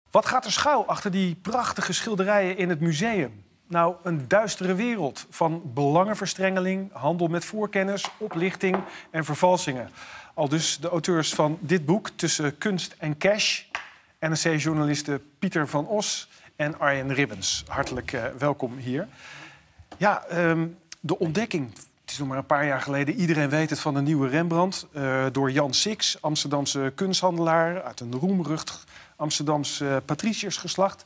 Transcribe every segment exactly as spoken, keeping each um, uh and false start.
Wat gaat er schuil achter die prachtige schilderijen in het museum? Nou, een duistere wereld van belangenverstrengeling, handel met voorkennis, oplichting en vervalsingen. Al dus de auteurs van dit boek, Tussen kunst en cash, N R C-journalisten Pieter van Os en Arjen Ribbens. Hartelijk uh, welkom hier. Ja, um, de ontdekking, het is nog maar een paar jaar geleden, iedereen weet het, van de nieuwe Rembrandt, uh, door Jan Six, Amsterdamse kunsthandelaar uit een roemrucht Amsterdamse uh, patriciërsgeslacht.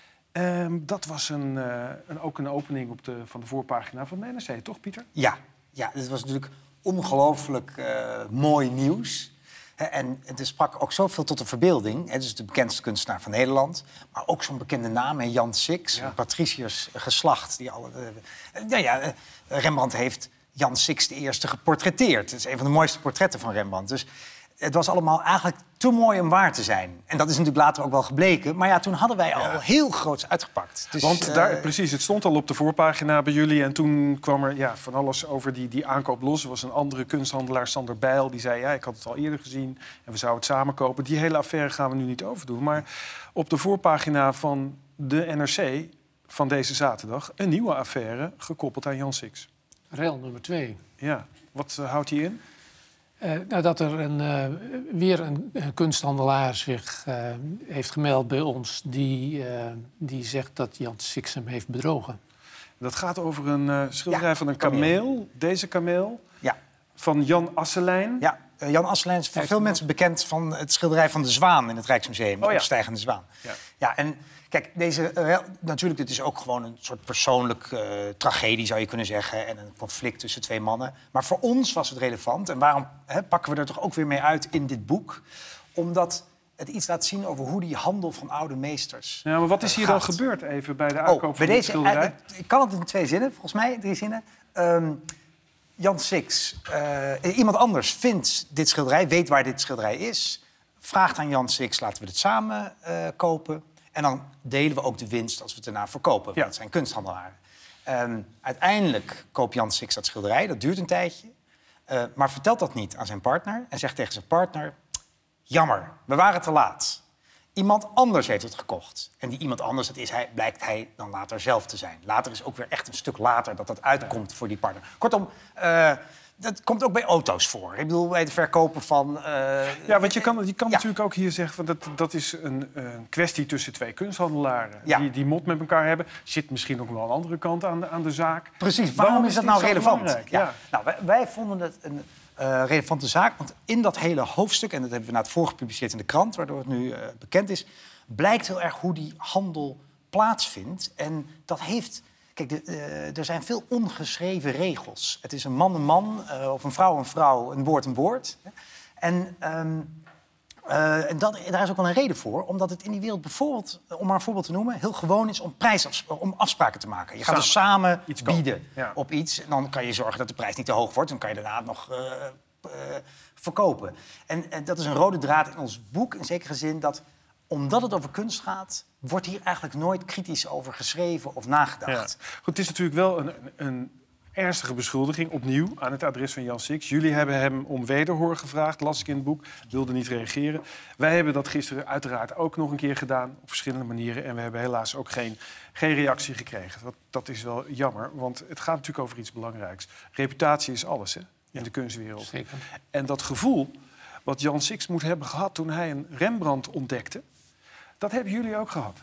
Um, dat was een, uh, een, ook een opening op de, van de voorpagina van de N R C, toch Pieter? Ja, ja, dit was natuurlijk ongelooflijk uh, mooi nieuws. He, en het sprak ook zoveel tot de verbeelding. Het is de bekendste kunstenaar van Nederland. Maar ook zo'n bekende naam, he, Jan Six, ja. Een patriciërsgeslacht. Die alle, uh, nou ja, uh, Rembrandt heeft Jan Six de eerste geportretteerd. Het is een van de mooiste portretten van Rembrandt. Dus het was allemaal eigenlijk te mooi om waar te zijn. En dat is natuurlijk later ook wel gebleken. Maar ja, toen hadden wij al ja. heel groots uitgepakt. Dus, Want daar, uh, precies, het stond al op de voorpagina bij jullie. En toen kwam er ja, van alles over die, die aankoop los. Er was een andere kunsthandelaar, Sander Bijl, die zei... ja, ik had het al eerder gezien en we zouden het samen kopen. Die hele affaire gaan we nu niet overdoen. Maar op de voorpagina van de N R C van deze zaterdag... een nieuwe affaire gekoppeld aan Jan Six. Rel nummer twee. Ja, wat uh, houdt die in? Uh, nou, dat er een, uh, weer een, een kunsthandelaar zich uh, heeft gemeld bij ons... Die, uh, die zegt dat Jan Six hem heeft bedrogen. Dat gaat over een uh, schilderij ja, van een kameel. kameel. Deze kameel. Ja. Van Jan Asselijn. Ja, uh, Jan Asselijn is voor veel mensen bekend van het schilderij van de Zwaan in het Rijksmuseum. Oh, ja. De opstijgende zwaan. Ja, ja en... Kijk, deze, uh, natuurlijk, dit is ook gewoon een soort persoonlijke uh, tragedie, zou je kunnen zeggen. En een conflict tussen twee mannen. Maar voor ons was het relevant. En waarom hè, pakken we er toch ook weer mee uit in dit boek? Omdat het iets laat zien over hoe die handel van oude meesters Ja, maar wat is hier gaat. dan gebeurd even bij de aankoop oh, van deze, dit schilderij? Uh, ik kan het in twee zinnen, volgens mij, drie zinnen. Um, Jan Six, uh, iemand anders vindt dit schilderij, weet waar dit schilderij is. Vraagt aan Jan Six, laten we het samen uh, kopen. En dan delen we ook de winst als we het daarna verkopen. Want ja. Dat zijn kunsthandelaren. Um, uiteindelijk koopt Jan Six dat schilderij. Dat duurt een tijdje. Uh, maar vertelt dat niet aan zijn partner. En zegt tegen zijn partner... Jammer, we waren te laat. Iemand anders heeft het gekocht. En die iemand anders, dat is hij, blijkt hij dan later zelf te zijn. Later is ook weer echt een stuk later dat dat uitkomt ja. voor die partner. Kortom... Uh, Dat komt ook bij auto's voor. Ik bedoel, bij het verkopen van... Uh... Ja, want je kan, je kan ja. natuurlijk ook hier zeggen... Van dat, dat is een, een kwestie tussen twee kunsthandelaren... Ja. die die mot met elkaar hebben. Zit misschien ook wel een andere kant aan de, aan de zaak. Precies, waarom, waarom is dat nou relevant? Ja. Ja. Nou, wij, wij vonden het een uh, relevante zaak. Want in dat hele hoofdstuk... en dat hebben we na het vorige gepubliceerd in de krant... waardoor het nu uh, bekend is... blijkt heel erg hoe die handel plaatsvindt. En dat heeft... Kijk, de, uh, er zijn veel ongeschreven regels. Het is een man een man, uh, of een vrouw een vrouw, een woord een woord. En, um, uh, en dat, daar is ook wel een reden voor. Omdat het in die wereld bijvoorbeeld, om maar een voorbeeld te noemen... heel gewoon is om, om afspraken te maken. Je gaat dus samen iets bieden ja. op iets. En dan kan je zorgen dat de prijs niet te hoog wordt. Dan kan je daarna nog uh, uh, verkopen. En, en dat is een rode draad in ons boek, in zekere zin... dat omdat het over kunst gaat... wordt hier eigenlijk nooit kritisch over geschreven of nagedacht. Ja. Goed, het is natuurlijk wel een, een ernstige beschuldiging, opnieuw, aan het adres van Jan Six. Jullie hebben hem om wederhoor gevraagd, las ik in het boek, wilde niet reageren. Wij hebben dat gisteren uiteraard ook nog een keer gedaan, op verschillende manieren. En we hebben helaas ook geen, geen reactie gekregen. Dat, dat is wel jammer, want het gaat natuurlijk over iets belangrijks. Reputatie is alles, hè, in ja. de kunstwereld. Zeker. En dat gevoel wat Jan Six moet hebben gehad toen hij een Rembrandt ontdekte... dat hebben jullie ook gehad.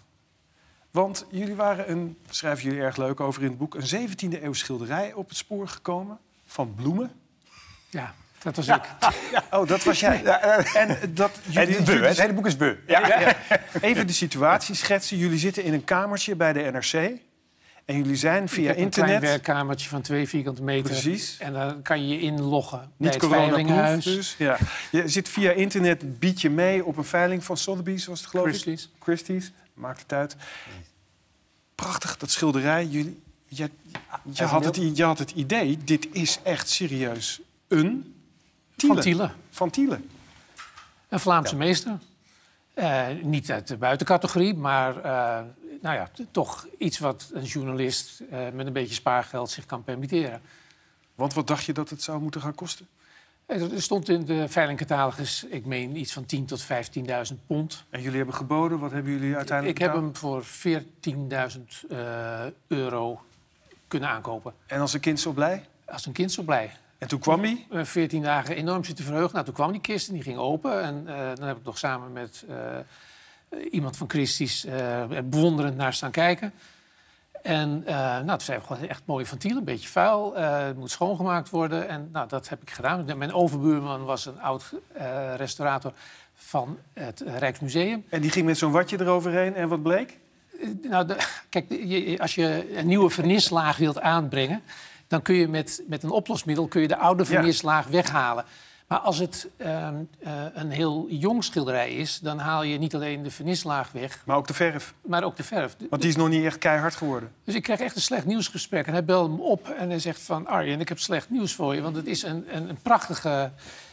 Want jullie waren een, schrijven jullie erg leuk over in het boek... een zeventiende eeuw schilderij op het spoor gekomen van bloemen. Ja, dat was ja. ik. Ja. Oh, dat was jij. Ja, uh, en dat, jullie, het, beu, jullie... het hele boek is beu. Ja, ja. Ja. Even de situatie schetsen. Jullie zitten in een kamertje bij de N R C... en jullie zijn via ik heb internet... een klein werkkamertje van twee vierkante meter. Precies. En dan kan je je inloggen Niet bij het veilinghuis. Dus. Ja. Je zit via internet, bied je mee op een veiling van Sotheby's, was het geloof Christie's. ik? Christie's. Maakt het uit. Prachtig, dat schilderij. Jullie, je, je, had het, je had het idee, dit is echt serieus een... Thiele. Van Thiele. Van Thiele. Een Vlaamse ja. meester. Uh, niet uit de buitencategorie, maar uh, nou ja, toch iets wat een journalist uh, met een beetje spaargeld zich kan permitteren. Want wat dacht je dat het zou moeten gaan kosten? Er stond in de veilingcatalogus, ik meen iets van tien tot vijftienduizend pond. En jullie hebben geboden. Wat hebben jullie uiteindelijk Ik heb betaald? hem voor veertienduizend uh, euro kunnen aankopen. En als een kind zo blij? Als een kind zo blij. En toen kwam hij? Uh, veertien dagen enorm zitten verheugd. Nou, toen kwam die kist en die ging open. En uh, dan heb ik nog samen met uh, iemand van Christie's uh, bewonderend naar staan kijken. En uh, nou, toen zijn we gewoon echt mooi infantiel, een beetje vuil. Uh, het moet schoongemaakt worden. En nou, dat heb ik gedaan. Mijn overbuurman was een oud uh, restaurator van het uh, Rijksmuseum. En die ging met zo'n watje eroverheen. En wat bleek? Uh, nou, de, kijk, je, als je een nieuwe vernislaag wilt aanbrengen, dan kun je met, met een oplosmiddel kun je de oude vernislaag ja. weghalen. Maar als het uh, uh, een heel jong schilderij is, dan haal je niet alleen de vernislaag weg, maar ook de verf. Maar ook de verf. Want die is nog niet echt keihard geworden. Dus ik kreeg echt een slecht nieuwsgesprek. En hij belde me op en hij zegt van... Arjen, ik heb slecht nieuws voor je. Want het is een, een, een, prachtige,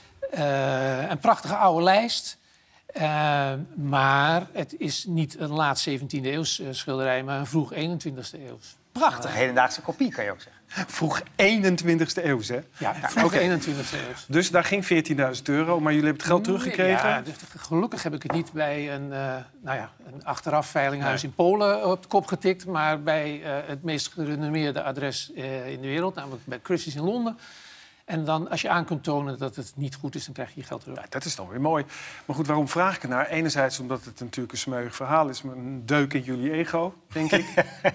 uh, een prachtige oude lijst. Uh, maar het is niet een laat zeventiende eeuws schilderij, maar een vroeg eenentwintigste eeuws. Prachtig, hedendaagse kopie, kan je ook zeggen. Vroeg eenentwintigste eeuws, hè? Ja, vroeg okay. eenentwintigste eeuws. Dus daar ging veertienduizend euro, maar jullie hebben het geld teruggekregen? Ja, dus gelukkig heb ik het niet bij een, uh, nou ja, een achteraf veilinghuis nee. in Polen op de kop getikt, maar bij uh, het meest gerenommeerde adres uh, in de wereld, namelijk bij Christie's in Londen. En dan, als je aan kunt tonen dat het niet goed is, dan krijg je je geld terug. Ja, dat is dan weer mooi. Maar goed, waarom vraag ik ernaar? Enerzijds omdat het natuurlijk een smeuig verhaal is, maar een deuk in jullie ego, denk ik.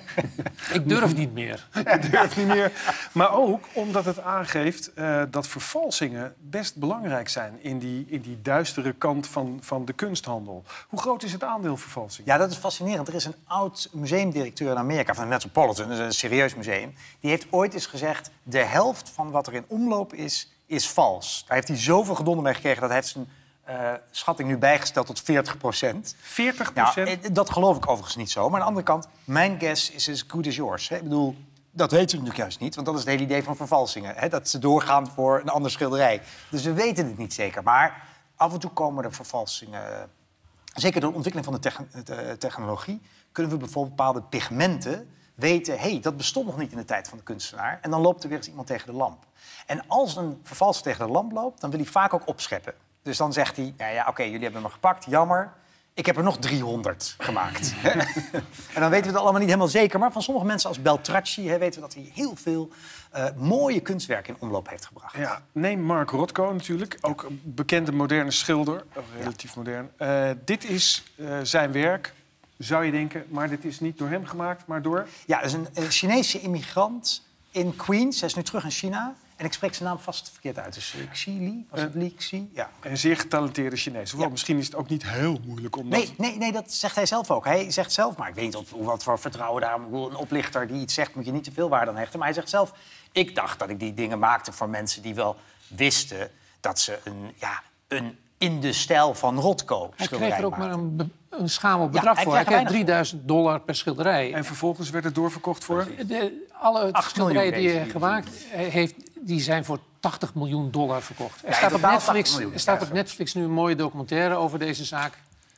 Ik durf niet meer. Ik durf niet meer. Maar ook omdat het aangeeft uh, dat vervalsingen best belangrijk zijn in die, in die duistere kant van, van de kunsthandel. Hoe groot is het aandeel vervalsing? Ja, dat is fascinerend. Er is een oud museumdirecteur in Amerika van het Metropolitan, dat is een serieus museum. Die heeft ooit eens gezegd, de helft van wat er in omloop is, is vals. Daar heeft hij zoveel gedonder mee gekregen dat hij heeft zijn uh, schatting nu bijgesteld tot veertig procent. veertig procent? Nou, dat geloof ik overigens niet zo. Maar aan de andere kant, mijn guess is as good as yours. Hè? Ik bedoel, dat weten we natuurlijk juist niet, want dat is het hele idee van vervalsingen. Hè? Dat ze doorgaan voor een ander schilderij. Dus we weten het niet zeker. Maar af en toe komen er vervalsingen. Zeker door de ontwikkeling van de, te- de technologie kunnen we bijvoorbeeld bepaalde pigmenten weten, hé, hey, dat bestond nog niet in de tijd van de kunstenaar. En dan loopt er weer eens iemand tegen de lamp. En als een vervalser tegen de lamp loopt, dan wil hij vaak ook opscheppen. Dus dan zegt hij, nou ja, oké, okay, jullie hebben me gepakt, jammer. Ik heb er nog driehonderd gemaakt. En dan weten we het allemaal niet helemaal zeker. Maar van sommige mensen als Beltracchi hè, weten we dat hij heel veel uh, mooie kunstwerken in omloop heeft gebracht. Ja, neem Mark Rothko natuurlijk, ook een bekende moderne schilder, relatief ja. modern. Uh, dit is uh, zijn werk, zou je denken, maar dit is niet door hem gemaakt, maar door... Ja, dat is een, een Chinese immigrant in Queens. Hij is nu terug in China. En ik spreek zijn naam vast verkeerd uit. Dus uh, Xi Li, was het Li Xi? Ja. Een zeer getalenteerde Chinees. Hoewel, ja. Misschien is het ook niet heel moeilijk om dat... Nee, nee, nee, dat zegt hij zelf ook. Hij zegt zelf, maar ik weet niet of, wat voor vertrouwen daar... Een oplichter die iets zegt, moet je niet te veel waarde aan hechten. Maar hij zegt zelf, ik dacht dat ik die dingen maakte voor mensen die wel wisten dat ze een, ja, een in de stijl van Rothko hij schilderij kreeg er ook maakten. maar een, be- een schamel bedrag ja, voor. Hij kreeg drieduizend dollar per schilderij. En vervolgens werd het doorverkocht voor... De, alle schilderijen die hij gemaakt heeft, die zijn voor tachtig miljoen dollar verkocht. Er Ja, staat, op Netflix, miljoen, er staat ja, op Netflix nu een mooie documentaire over deze zaak.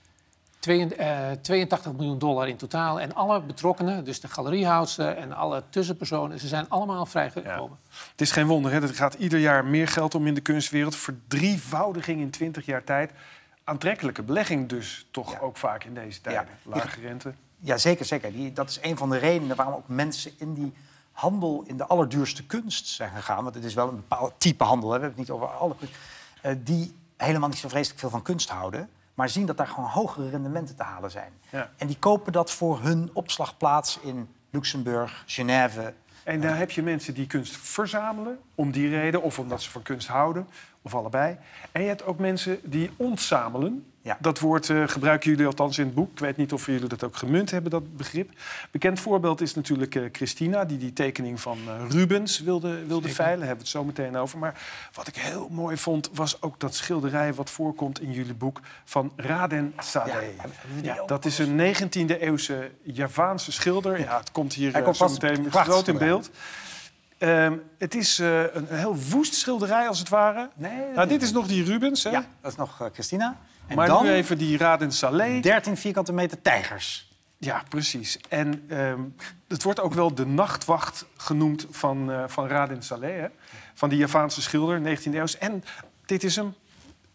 tweeëntachtig miljoen dollar in totaal. En alle betrokkenen, dus de galeriehoudster en alle tussenpersonen, ze zijn allemaal vrijgekomen. Ja. Het is geen wonder, hè? Er gaat ieder jaar meer geld om in de kunstwereld. Verdrievoudiging in twintig jaar tijd. Aantrekkelijke belegging dus toch ja. ook vaak in deze tijden. Ja. Lage rente. Ja, zeker, zeker. Die, dat is een van de redenen waarom ook mensen in die handel in de allerduurste kunst zijn gegaan. Want het is wel een bepaald type handel, hè. We hebben het niet over alle kunst. Uh, die helemaal niet zo vreselijk veel van kunst houden, maar zien dat daar gewoon hogere rendementen te halen zijn. Ja. En die kopen dat voor hun opslagplaats in Luxemburg, Genève. En daar heb je mensen die kunst verzamelen om die reden, of omdat ze van kunst houden, of allebei. En je hebt ook mensen die ontzamelen. Ja. Dat woord uh, gebruiken jullie althans in het boek. Ik weet niet of jullie dat ook gemunt hebben, dat begrip. Bekend voorbeeld is natuurlijk uh, Christina, die die tekening van uh, Rubens wilde, wilde veilen. Daar hebben we het zo meteen over. Maar wat ik heel mooi vond, was ook dat schilderij wat voorkomt in jullie boek van Raden Saleh. Ja, ja, dat is een negentiende eeuwse Javaanse schilder. Ja, het komt hier uh, zo meteen groot in beeld. Um, het is uh, een, een heel woest schilderij, als het ware. Nee, nou, dit is nog die Rubens, hè? Ja, dat is nog uh, Christina. En maar dan nu even die Raden Saleh. dertien vierkante meter tijgers. Ja, precies. En um, het wordt ook wel de nachtwacht genoemd van, uh, van Raden Saleh, hè? Van die Javaanse schilder, negentiende eeuw. En Dit is hem.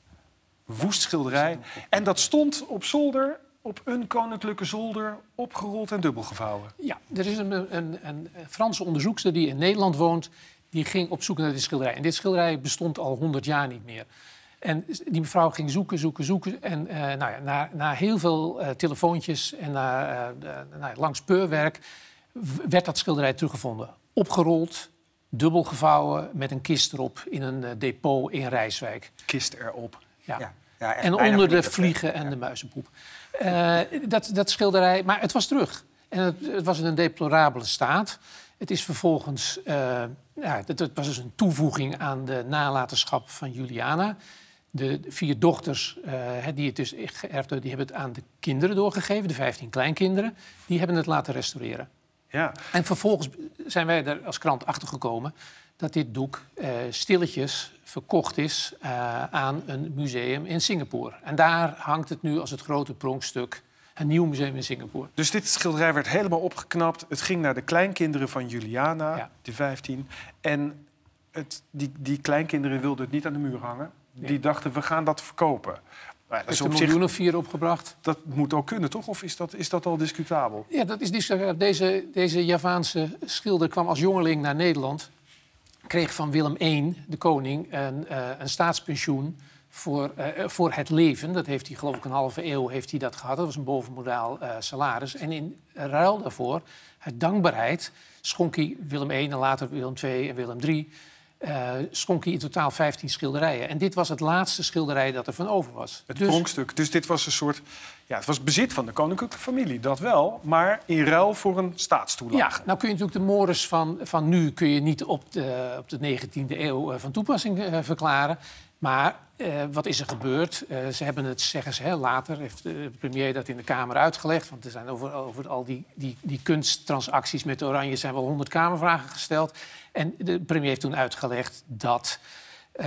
Woest schilderij. En dat stond op zolder, op een koninklijke zolder, opgerold en dubbel gevouwen. Ja, er is een, een, een Franse onderzoekster die in Nederland woont. Die ging op zoek naar dit schilderij. En dit schilderij bestond al honderd jaar niet meer. En die mevrouw ging zoeken, zoeken, zoeken. En uh, nou ja, na, na heel veel uh, telefoontjes en na, uh, uh, nou, lang speurwerk werd dat schilderij teruggevonden. Opgerold, dubbel gevouwen, met een kist erop in een uh, depot in Rijswijk. Kist erop. Ja. Ja, ja, echt En bijna onder de vernietigd, hè? vliegen en Ja. de muizenpoep. Uh, dat, dat schilderij, maar het was terug. En het, het was in een deplorabele staat. Het is vervolgens, uh, ja, het, het was dus een toevoeging aan de nalatenschap van Juliana. De vier dochters uh, die het dus geërfd hebben, die hebben het aan de kinderen doorgegeven, de vijftien kleinkinderen. Die hebben het laten restaureren. Ja. En vervolgens zijn wij er als krant achter gekomen dat dit doek uh, stilletjes verkocht is uh, aan een museum in Singapore. En daar hangt het nu als het grote pronkstuk, een nieuw museum in Singapore. Dus dit schilderij werd helemaal opgeknapt. Het ging naar de kleinkinderen van Juliana, Ja. die vijftien. En het, die, die kleinkinderen wilden het niet aan de muur hangen. Nee. Die dachten, we gaan dat verkopen. Maar dat, Er is is op een zich, miljoen of vier opgebracht. dat moet ook kunnen, toch? Of is dat, is dat al discutabel? Ja, dat is dus, deze, deze Javaanse schilder kwam als jongeling naar Nederland. Kreeg van Willem de Eerste, de koning, een, uh, een staatspensioen voor, uh, voor het leven. Dat heeft hij, geloof ik, een halve eeuw heeft hij dat gehad. Dat was een bovenmodaal uh, salaris. En in ruil daarvoor, uit dankbaarheid, schonk hij Willem de Eerste en later Willem de Tweede en Willem de Derde... Uh, schonk hij in totaal vijftien schilderijen. En dit was het laatste schilderij dat er van over was. Het Dus- pronkstuk. Dus dit was een soort... Ja, het was bezit van de koninklijke familie, dat wel. Maar in ruil voor een staatstoelage. Ja, nou kun je natuurlijk de mores van, van nu kun je niet op de, op de negentiende eeuw uh, van toepassing uh, verklaren. Maar uh, wat is er gebeurd? Uh, ze hebben het, zeggen ze, hè, later heeft de premier dat in de Kamer uitgelegd. Want er zijn over, over al die, die, die kunsttransacties met Oranje zijn wel honderd Kamervragen gesteld. En de premier heeft toen uitgelegd dat Uh,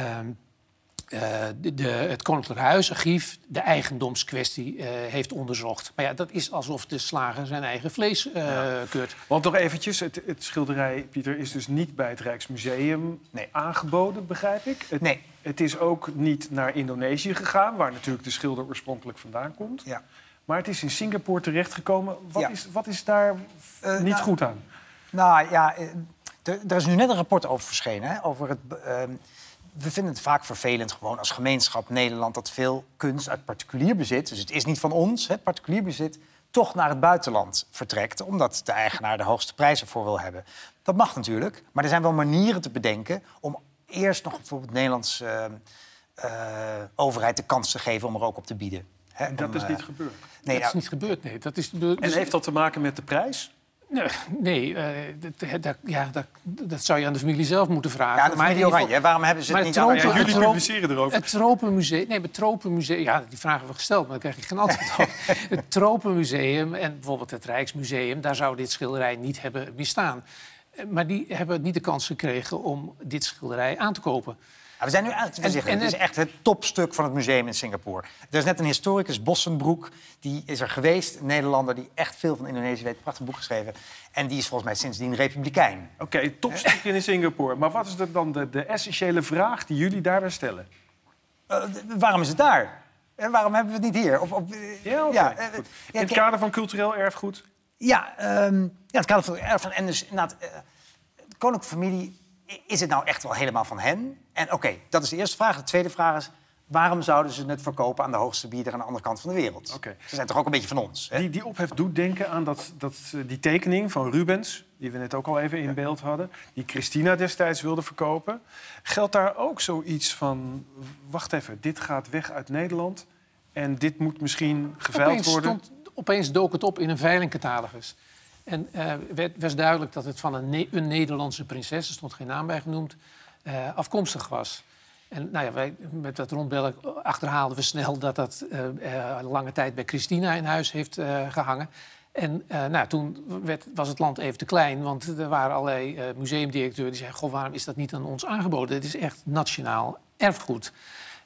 Uh, de, de, het Koninklijk Huisarchief de eigendomskwestie uh, heeft onderzocht. Maar ja, dat is alsof de slager zijn eigen vlees uh, ja. keurt. Want nog eventjes, het, het schilderij, Pieter, is dus niet bij het Rijksmuseum nee. aangeboden, begrijp ik. Het, Nee. Het is ook niet naar Indonesië gegaan, waar natuurlijk de schilder oorspronkelijk vandaan komt. Ja. Maar het is in Singapore terechtgekomen. Wat, Ja. is, wat is daar Uh, niet nou, goed aan? Nou ja, eh, er, er is nu net een rapport over verschenen. Hè, over het, uh, we vinden het vaak vervelend, gewoon als gemeenschap Nederland, dat veel kunst uit particulier bezit, dus het is niet van ons, het particulier bezit, toch naar het buitenland vertrekt, omdat de eigenaar de hoogste prijzen voor wil hebben. Dat mag natuurlijk, maar er zijn wel manieren te bedenken om eerst nog bijvoorbeeld de Nederlandse uh, uh, overheid de kans te geven om er ook op te bieden. Hè, En dat om, is uh, niet gebeurd. Nee, dat is nou, niet gebeurd, nee. Dat is, dus, En heeft dat te maken met de prijs? Nee, nee uh, dat, dat, ja, dat, dat zou je aan de familie zelf moeten vragen. ja, de Maar in familie ieder Oranje, geval- waarom hebben ze het maar niet het aan tropen- Ja, jullie het troop- publiceren erover. Het Tropenmuseum, nee, het Tropenmuseum, ja, die vragen we gesteld, maar daar krijg je geen antwoord op. Het Tropenmuseum en bijvoorbeeld het Rijksmuseum, daar zou dit schilderij niet hebben bestaan. Eh, Maar die hebben niet de kans gekregen om dit schilderij aan te kopen. Ja, we zijn nu eigenlijk te En- zeggen, en het is het- echt het topstuk van het museum in Singapore. Er is net een historicus, Bossenbroek, die is er geweest, een Nederlander die echt veel van Indonesië weet, een prachtig boek geschreven. En die is volgens mij sindsdien republikein. Oké, okay, topstuk in Singapore. Maar wat is er dan de, de essentiële vraag die jullie daarbij stellen? Uh, d- waarom is het daar? En waarom hebben we het niet hier? Of, of, uh, Ja, oké, ja, uh, goed. ja, In het kijk, kader van cultureel erfgoed? ja, um, ja, het kader van erfgoed. En dus inderdaad, uh, de koninklijke familie, i- is het nou echt wel helemaal van hen? En oké, okay, dat is de eerste vraag. De tweede vraag is, waarom zouden ze het verkopen aan de hoogste bieder aan de andere kant van de wereld? Oké. Ze zijn toch ook een beetje van ons? Hè? Die, die ophef doet denken aan dat, dat, eh, die tekening van Rubens, die we net ook al even in beeld hadden, die Christina destijds wilde verkopen. Geldt daar ook zoiets van, wacht even, dit gaat weg uit Nederland en dit moet misschien geveild Opeens, worden? stond, opeens dook het op in een veilingcatalogus. En uh, werd, was duidelijk dat het van een, ne een Nederlandse prinses, er stond geen naam bij genoemd, uh, afkomstig was. En nou ja, wij, met dat rondbellen achterhaalden we snel dat dat uh, uh, lange tijd bij Christina in huis heeft uh, gehangen. En uh, nou, toen werd, was het land even te klein, want er waren allerlei uh, museumdirecteuren die zeiden, goh, waarom is dat niet aan ons aangeboden? Het is echt nationaal erfgoed.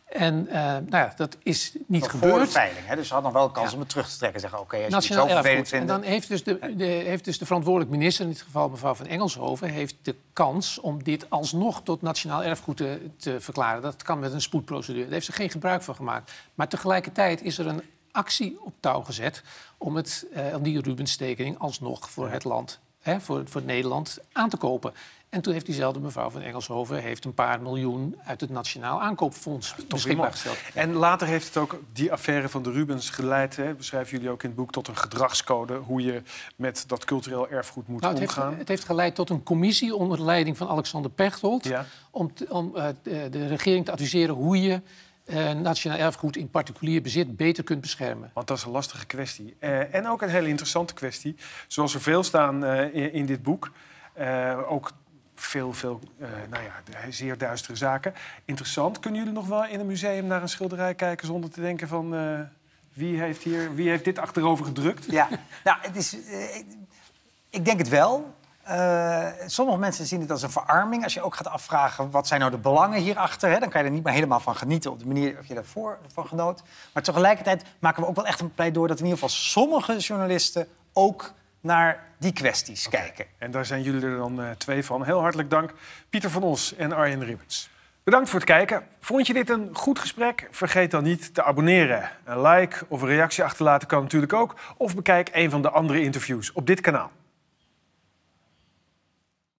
En uh, nou ja, dat is niet nog gebeurd. Voor de veiling, hè? Dus ze hadden nog wel kans Ja. om het terug te trekken. Zeggen, oké, okay, als Nationaal je het zo vervelend erfgoed. vindt... En dan heeft dus de, de, heeft dus de verantwoordelijk minister, in dit geval mevrouw van Engelshoven, heeft de kans om dit alsnog tot nationaal erfgoed te, te verklaren. Dat kan met een spoedprocedure. Daar heeft ze geen gebruik van gemaakt. Maar tegelijkertijd is er een actie op touw gezet om, het, uh, om die Rubens-tekening alsnog voor het land, hè, voor, voor Nederland, aan te kopen. En toen heeft diezelfde mevrouw van Engelshoven heeft een paar miljoen uit het Nationaal Aankoopfonds beschikbaar gesteld. En later heeft het ook, die affaire van de Rubens, geleid, hè, beschrijven jullie ook in het boek, tot een gedragscode, hoe je met dat cultureel erfgoed moet nou, het omgaan. Heeft, het heeft geleid tot een commissie onder leiding van Alexander Pechtold, Ja. om, te, om uh, de, de regering te adviseren hoe je uh, nationaal erfgoed in particulier bezit beter kunt beschermen. Want dat is een lastige kwestie. Uh, en ook een hele interessante kwestie, zoals er veel staan uh, in, in dit boek. Uh, ook veel, veel uh, nou ja, zeer duistere zaken. Interessant. Kunnen jullie nog wel in een museum naar een schilderij kijken zonder te denken van uh, wie heeft hier, wie heeft dit achterover gedrukt? Ja, nou, het is, uh, ik, ik denk het wel. Uh, sommige mensen zien het als een verarming. Als je ook gaat afvragen, wat zijn nou de belangen hierachter? Hè? Dan kan je er niet meer helemaal van genieten op de manier of je daarvoor van genoot. Maar tegelijkertijd maken we ook wel echt een pleidooi dat in ieder geval sommige journalisten ook naar die kwesties okay. kijken. En daar zijn jullie er dan uh, twee van. Heel hartelijk dank, Pieter van Os en Arjen Ribbens. Bedankt voor het kijken. Vond je dit een goed gesprek? Vergeet dan niet te abonneren. Een like of een reactie achterlaten kan natuurlijk ook. Of bekijk een van de andere interviews op dit kanaal.